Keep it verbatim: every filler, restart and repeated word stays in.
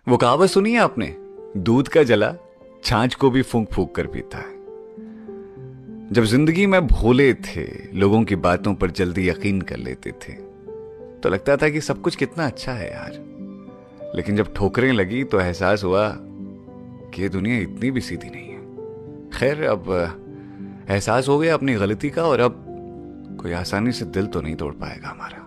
वो कहावत सुनी है आपने, दूध का जला छाछ को भी फूंक फूंक कर पीता है। जब जिंदगी में भोले थे, लोगों की बातों पर जल्दी यकीन कर लेते थे, तो लगता था कि सब कुछ कितना अच्छा है यार। लेकिन जब ठोकरें लगी तो एहसास हुआ कि ये दुनिया इतनी भी सीधी नहीं है। खैर, अब एहसास हो गया अपनी गलती का, और अब कोई आसानी से दिल तो नहीं तोड़ पाएगा हमारा।